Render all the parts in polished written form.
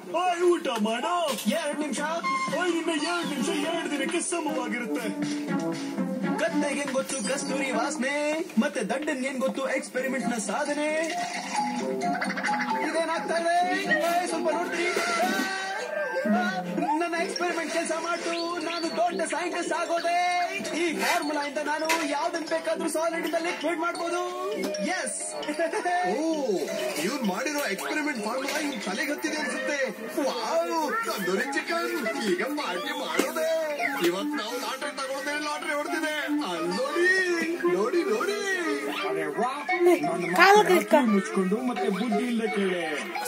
ಊಟ ಮಾಡೋ 2 ನಿಮಿಷ. ಇನ್ನ 2 ನಿಮಿಷ 2 ದಿನಕ್ಕೆ ಸಮವಾಗಿರುತ್ತೆ. ಗದ್ದೆಗೇನ್ ಗೊತ್ತು ಕಸ್ತೂರಿ ವಾಸನೆ, ಮತ್ತೆ ದಡ್ಡನ್ಗೇನ್ ಗೊತ್ತು ಎಕ್ಸ್ಪೆರಿಮೆಂಟ್ ನ ಸಾಧನೆ. ಇದೇನಾಗ್ತಾ ಇದೆ ಸ್ವಲ್ಪ ನೋಡ್ತೀರಿ. ನನ್ನ ಎಕ್ಸ್ಪೆರಿಮೆಂಟ್ ಕೆಲಸ ಮಾಡು, ನಾನು ದೊಡ್ಡ ಸೈಂಟಿಸ್ಟ್ ಆಗೋದೆ. ಈ ಫಾರ್ಮುಲಾ ಇಂದ ನಾನು ಯಾವ್ದನ್ ಬೇಕಾದ್ರೂ ಸಾಲಿಡ್ ಇಂದ ಲಿಕ್ವಿಡ್ ಮಾಡಬಹುದು. ಎಸ್. ಇವ್ರು ಮಾಡಿರೋ ಎಕ್ಸ್ಪೆರಿಮೆಂಟ್ ಫಾರ್ಮುಲಾ ಇವ್ರು ತಲೆಗೆ ಹತ್ತಿದೆ ಅನ್ಸುತ್ತೆ. ತಂದೂರಿ ಚಿಕನ್ ಈಗ ಪಾರ್ಟಿ ಮಾಡೋದೆ. ಇವತ್ತು ನಾವು ಲಾಟ್ರಿ ತಗೊಳ್ದೆ, ಲಾಟ್ರಿ ಹೊಡೆದಿದೆ. ನೋಡಿ ನೋಡಿ ನೋಡಿ. ಮುಚ್ಕೊಂಡು ಮತ್ತೆ ಬುದ್ಧಿ ಇಲ್ಲದೆ ಕೇಳಿ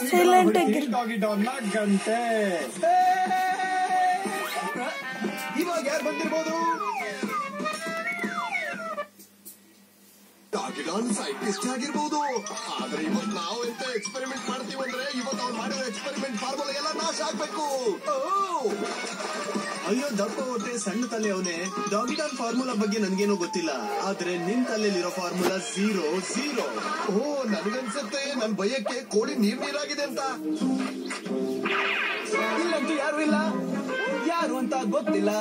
ಗಂಟೆ. ಇವಾಗ ಯಾರು ಬಂದಿರ್ಬೋದು? ಸೈಂಟಿಸ್ಟ್ ಆಗಿರ್ಬೋದು. ಆದ್ರೆ ಇವತ್ತು ನಾವು ಎಂತ ಎಕ್ಸ್ಪೆರಿಮೆಂಟ್ ಮಾಡ್ತೀವಿ ಅಂದ್ರೆ ಇವತ್ತು ಅವ್ರು ಮಾಡಿರೋ ಎಕ್ಸ್ಪೆರಿಮೆಂಟ್ ಫಾರ್ಮುಲಾ ಎಲ್ಲ ನಾಶ ಆಗ್ಬೇಕು. ಅಯ್ಯೋ ದಪ್ಪ ಹೊಟ್ಟೆ ಸಣ್ಣ ತಲೆ ಅವನೇ. ಡಾಗಿಡಾನ್ ಫಾರ್ಮುಲಾ ಬಗ್ಗೆ ನನ್ಗೇನೋ ಗೊತ್ತಿಲ್ಲ, ಆದ್ರೆ ನಿನ್ ತಲೆಯಲ್ಲಿರೋ ಫಾರ್ಮುಲಾ 0-0. ನನಗನ್ಸುತ್ತೆ ನನ್ ಭಯಕ್ಕೆ ಕೋಳಿ ನೀರಾಗಿದೆ ಅಂತ. ಇಲ್ಲಂತೂ ಯಾರು ಇಲ್ಲ, ಯಾರು ಅಂತ ಗೊತ್ತಿಲ್ಲ.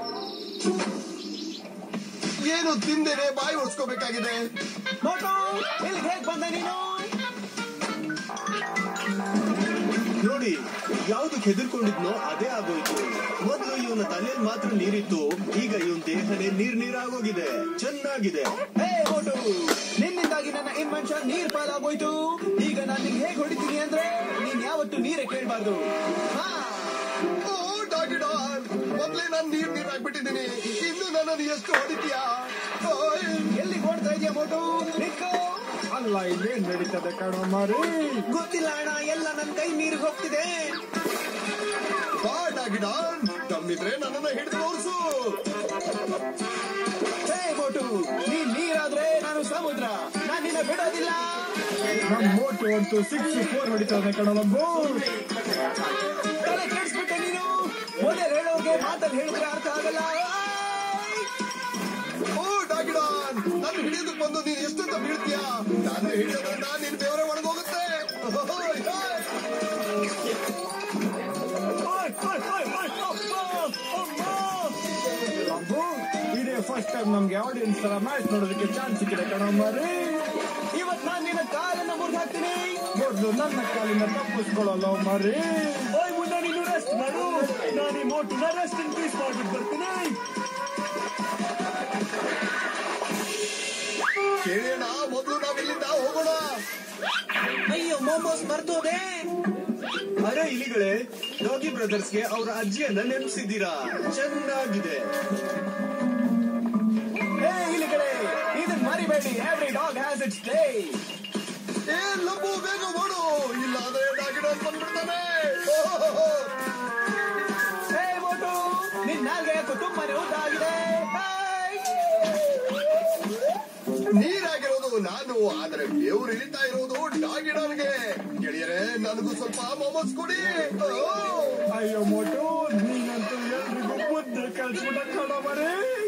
ಏನು ತಿಂದೇನೆ ಬಾಯಿ ಒಡ್ಸ್ಕೋಬೇಕಾಗಿದೆ. ಇಲ್ಲಿಗೆ ಹೇಗ್ ಬಂದ ನೀನು? ನೋಡಿ, ಯಾವ್ದಕ್ಕೆ ಹೆದರ್ಕೊಂಡಿದ್ನೋ ಅದೇ ಆಗೋಯ್ತು. ಮೊದ್ಲು ಇವನ ತಲೆಯಲ್ಲಿ ಮಾತ್ರ ನೀರಿತ್ತು, ಈಗ ಇವನ್ ದೇಹನೇ ನೀರಾಗೋಗಿದೆ. ಚೆನ್ನಾಗಿದೆ. ನಿನ್ನಿಂದಾಗಿ ನನ್ನ ಇನ್ವೆನ್ಷನ್ ನೀರ್ ಪಾಲಾಗೋಯ್ತು. ಈಗ ನಾನು ನಿಂಗೆ ಹೇಗ್ ಹೊಡಿತೀನಿ ಅಂದ್ರೆ ನೀನ್ ಯಾವತ್ತು ನೀರೇ ಕೇಳ್ಬಾರ್ದು. ಮೊದ್ಲೇ ನಾನು ನೀರಾಗ್ಬಿಟ್ಟಿದ್ದೀನಿ, ಇನ್ನು ನನ್ನನ್ನು ಎಷ್ಟು ಹೊಡಿತೀಯಾ? ಎಲ್ಲಿಗೆ ಓಡ್ತಾ ಇದೆಯಾ ಮೋಟು? ಅಲ್ಲ, ಇಲ್ಲೇನ್ ನಡೀತದೆ ಕಣೋ ಮಾರಿ? ಗೊತ್ತಿಲ್ಲ ಅಣ್ಣ, ಎಲ್ಲ ನನ್ ಕೈ ನೀರಿಗೆ ಹೋಗ್ತಿದೆ. ದಮ್ಮಿದ್ರೆ ನನ್ನನ್ನ ಹಿಡಿದು ತೋರಿಸು. ಮೋಟು, ನೀನ್ ನೀರಾದ್ರೆ ನಾನು ಸಮುದ್ರ, ನಾನ್ ನಿನ್ನ ಬಿಡೋದಿಲ್ಲ. ನಮ್ ಮೋಟು ಅಂತೂ 6-4 ಹೊಡಿತಾನೆ ಕಣೋ. ನಮ್ಗೂ ತಲೆ ಕೆಡಿಸ್ಬಿಟ್ಟೆ ನೀನು. ಮೊದಲು ಹೇಳೋಗೆ ಮಾತಲ್ಲಿ ಹೇಳಿದ್ರೆ ಅರ್ಥ ಆಗಲ್ಲ. ನಾನು ಹಿಡಿಯೋದಕ್ಕೆ ಬಂದು ನೀನ್ ಎಷ್ಟಂತ ಬೀಳ್ತೀಯಾ? ನಾನು ಹಿಡಿಯೋದ್ರಿಂದ ನಿನ್ ಬೇವರೆ ಒಣಗೋಗುತ್ತೆ. ಇದೇ ಫಸ್ಟ್ ಟೈಮ್ ನಮ್ಗೆ ಆಡಿಯನ್ಸ್ ತರ ಮ್ಯಾಚ್ ನೋಡೋದಕ್ಕೆ ಚಾನ್ಸ್ ಸಿಕ್ಕಿದೆ ಕಣೋ ಮಾರಿ. ಇವತ್ತು ನಾನು ನಿನ್ನ ಕಾಲನ್ನ ಮುರಿದು ಹಾಕ್ತೀನಿ. ಮೊದಲು ನನ್ನ ಕಾಲಿನ ತಪ್ಪಿಸ್ಕೊಳ್ಳಲ್ಲ ಮಾರಿ. ಮುಂದೆ ನೀನು ರೆಸ್ಟ್ ಮಾಡು, ನಾನು ಈ ಮೋಟುನ ರೆಸ್ಟ್ ಇನ್ ಪೀಸ್ ಮಾಡ್ಬಿಟ್ಟು ಬರ್ತೀನಿ. ಕೇಳೋಣ, ಮೊದಲು ನಾವಿಲ್ಲಿಂದ ಹೋಗೋಣ. ಅಯ್ಯೋ, ಮೋಮೋಸ್ ಬರ್ತೋದೆ. ಅರೆ ಇಲಿಗಳೇ, ಡಾಗಿ ಬ್ರದರ್ಸ್ಗೆ ಅವ್ರ ಅಜ್ಜಿಯನ್ನ ನೆನಪಿಸಿದ್ದೀರಾ? ಚೆನ್ನಾಗಿದೆ. ಇಲಿಗಳೇ, ಇದನ್ನ ಮರಿಬೇಡಿ. Every dog has its day. ಲಂಬು ಬೇಗ ಮಾಡು, ಇಲ್ಲಾಂದ್ರೆ ಡಾಗಿಡಾನ್ ಬಂದ್ಬಿಡ್ತಾನೆ. ಮೋಟು, ನಿನ್ನ ನಾಲ್ಗೆ ಯಾಕೋ ತುಂಬಾನೇ ಉದ್ದಾಗಿದೆ. ನೀರಾಗಿರೋದು ನಾನು, ಆದ್ರೆ ಬೇವ್ರು ಇಳಿತಾ ಇರೋದು ಡಾಗಿಡಾನ್ಗೆ. ಗೆಳೆಯರೇ, ನನಗೂ ಸ್ವಲ್ಪ ಮೊಮೋಸ್ ಕೊಡಿ. ಅಯ್ಯೋ ಮೋಟು, ನೀನಂತೂ ಎಲ್ರಿಗೂ ಬುದ್ಧಿ ಕಳ್ಸ್ಬಿಟ್ಟ ಕಣೋ ಮಾರಿ.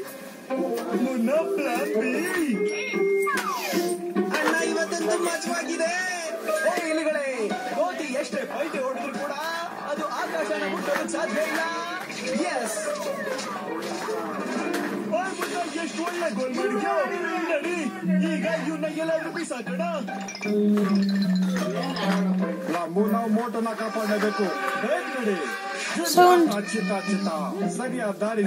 ಅಣ್ಣ, ಇವತ್ತಂತೂ ಮಜವಾಗಿದೆ. ಇಲಿಗಳೇ, ಕೋತಿ ಎಷ್ಟೇ ಪೈಟೆ ಹೊಡೆದ್ರು ಕೂಡ ಅದು ಆಕಾಶನ ಮುಟ್ಟೋದಕ್ಕೆ ಸಾಧ್ಯ ಇಲ್ಲ. ಎಸ್, ಎಷ್ಟು ಒಳ್ಳೆ ಗೋಲ್ ಮಾಡಿದ್ಯೋ. ನಡಿ, ಈಗ ಇವನ್ನ ಎಲ್ಲಾದ್ರೂ ಬೀಸಾಕೋಣ. ನಾವು ಮೋಟೋನ ಕಾಪಾಡಬೇಕು. ನಡಿ, ಸರಿಯಾದ ದಾರಿ